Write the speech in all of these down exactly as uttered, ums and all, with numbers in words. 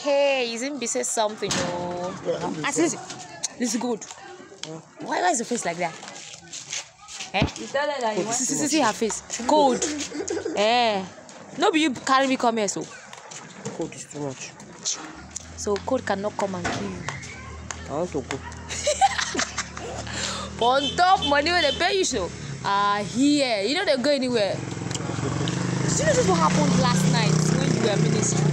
Hey, isn't be say something? Oh, Yeah, I see. This is good. Yeah. Why, why is your face like that? Eh? You tell her that you want See, see, see her face. Cold. Eh? No, be you carry me come here, so. Cold is too much. So cold cannot come and kill you. I want to go. On top money when they pay you, so. Ah, uh, here. You know they go anywhere. Did you notice what happened last night when you were ministering?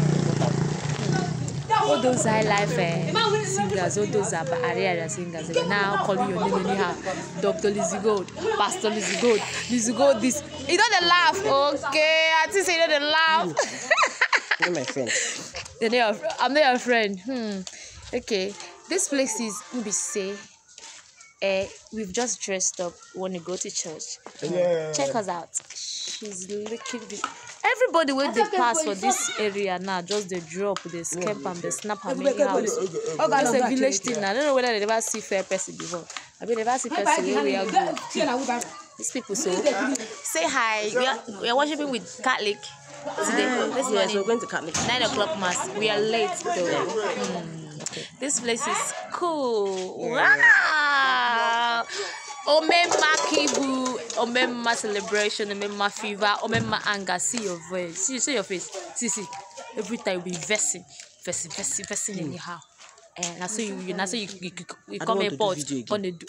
All those high life eh, singers, all those area singers, they now calling your name anyhow. Doctor Lizzie Gold, Pastor Lizzie Gold, Lizzie Gold, this. You know they laugh, okay? I think you know they laugh. You're my friend. You're not your, I'm not your friend. Hmm. Okay. This place is Ubi say. Eh, we've just dressed up. Want to go to church? Yeah. Check us out. She's looking this. Everybody when they pass for this area now, just they drop, they scamp and they snap her many house. That's a village thing now. I don't know whether they never see fair person before. I mean, never see person where we are good. These people so say hi. We are we are worshiping with Catholic today. This Yes, morning, we're going to Catholic. nine o'clock mass. We are late though. Hmm. This place is cool. Wow. Omema Kibu, Omema celebration, Omema fever, Omema anger. See your voice, see, see your face. See, see. Every time you be versing, versing, versing, versing mm. anyhow. And that's so you, you, that's so you, you, you, you come and port on the.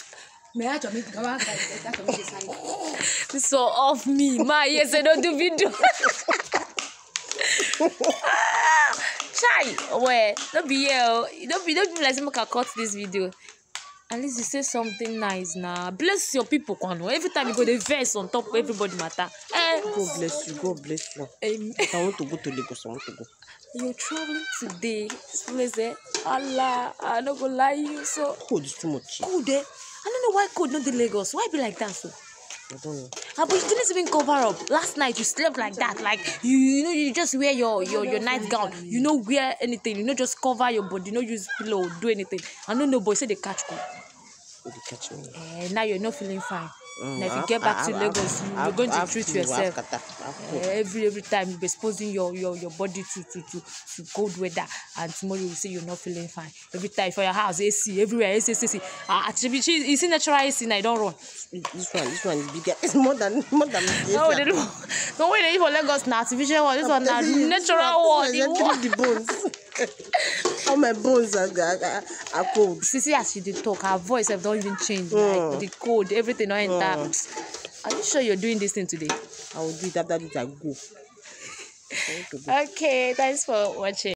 This so off me, my yes, I don't do video. Chai, where don't be here, don't be, don't be like someone can cut this video. At least you say something nice now. Bless your people, Kwano. Every time you go, the verse on top of everybody matter. Eh? God bless you. God bless you. Amen. I want to go to Lagos. I want to go. You're traveling today. This place there. Allah, I'm not gonna lie you. So Cold is too much. cold there. I don't know why cold not the Lagos. Why be like that so? I don't know. Ah, but you didn't even cover up. Last night you slept like that. Like you, you know, you just wear your your your nightgown. You know, wear anything. You know, just cover your body. You know, use pillow, do anything. I don't know, boy. Say they catch cold. They catch me. Eh, now you're not feeling fine. Mm, now if you I've, get back I've, to Lagos, I've, you, I've, you're going to I've treat to, yourself. I've I've Uh, every every time you're exposing your, your, your body to, to, to, to cold weather, and tomorrow you say you're not feeling fine. Every time for your house, A C, everywhere, A C, A C, A C. Ah, you see natural A C now, I don't run. This one, this one is bigger. It's more than more than. No, they don't. No way they for Lagos now, artificial one. This one now, natural one. The bones. All my bones are, are, are cold. See, see, as she did talk, her voice have don't even change. Mm. Like the cold, everything don't enter. Mm. Are you sure you're doing this thing today? I will do it after this. I go. Okay, thanks for watching.